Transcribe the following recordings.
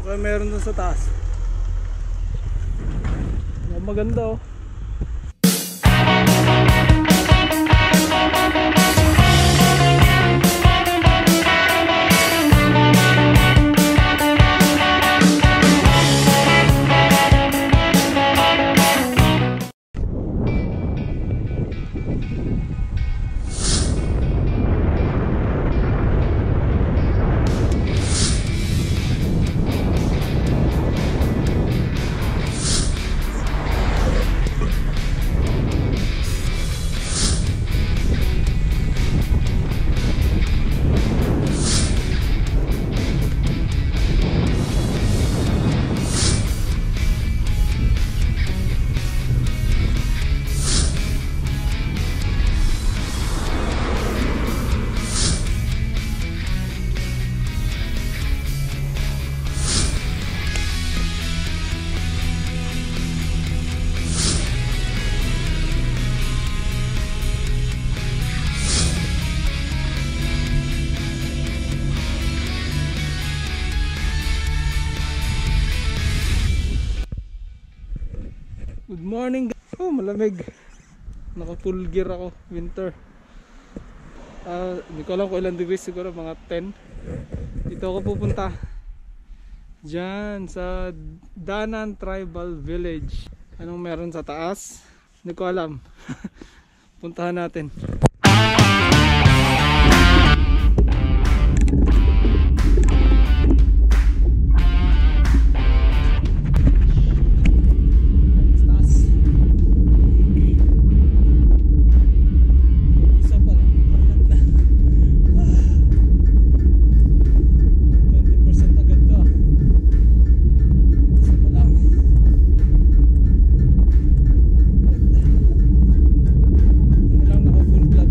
Baka meron dun sa taas. Maganda oh. Good morning. Oh, malamig. Naka full gear ako, winter. Hindi ko alam kung ilang degrees, siguro mga 10. Dito ako pupunta. Diyan sa Danan Tribal Village. Anong meron sa taas? Hindi ko alam. Puntahan natin. Full blood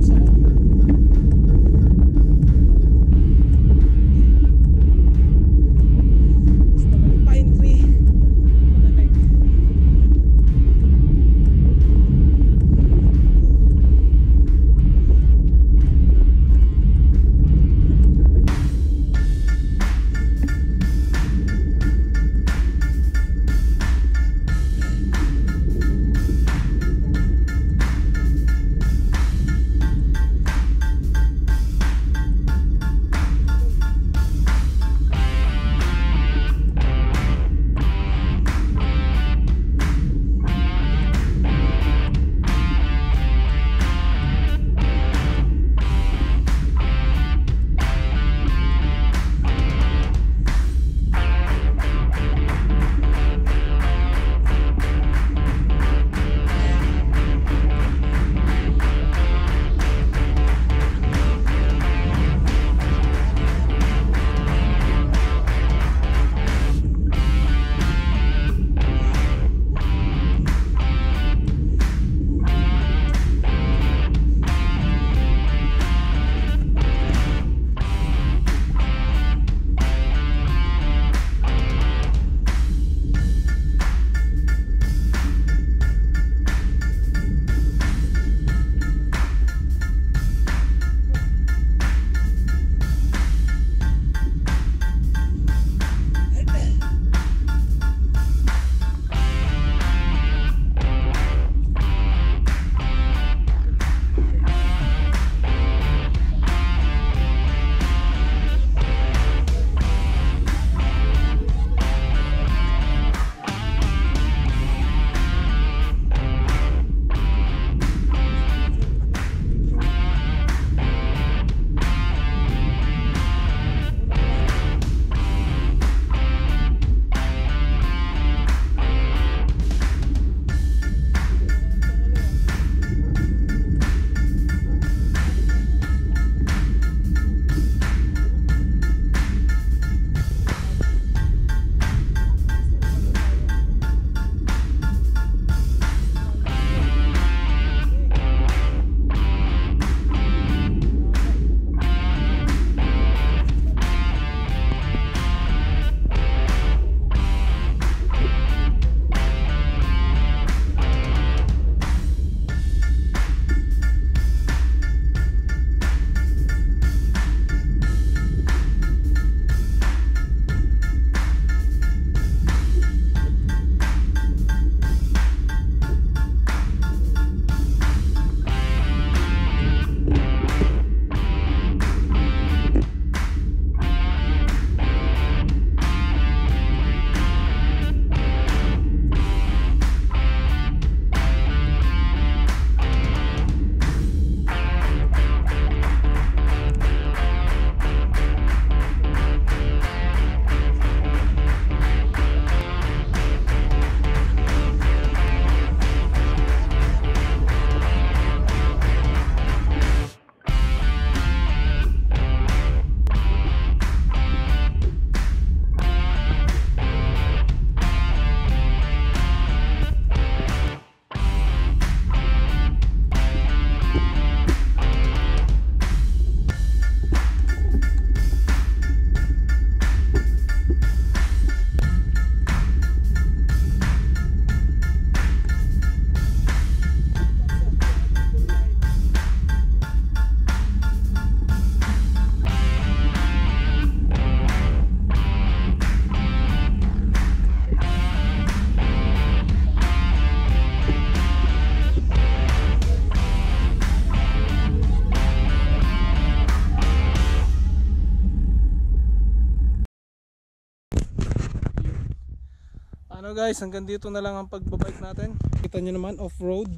Ano guys, hanggang dito na lang ang pagbabike natin. Kita nyo naman, off-road.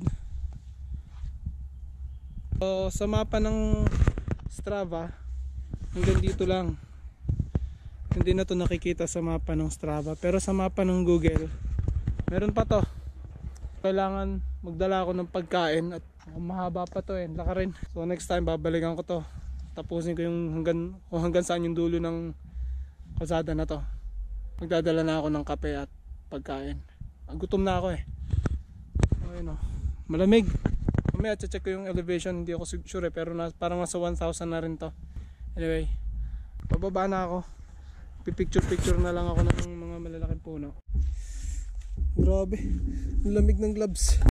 So, sa mapa ng Strava, hanggang dito lang. Hindi na to nakikita sa mapa ng Strava. Pero sa mapa ng Google, meron pa to. Kailangan magdala ako ng pagkain at mahaba pa to eh, laka rin. So next time babalikan ko to. Tapusin ko yung hanggang saan yung dulo ng kalsada na to. Magdadala na ako ng kape at pagkain. Gutom na ako eh. Ayun oh. Malamig. Mamaya check ko yung elevation, hindi ako sure eh, pero parang nasa 1,000 na rin to. Anyway, bababa na ako. Pipicture na lang ako ng mga malalaking puno. Grabe, lamig ng gloves.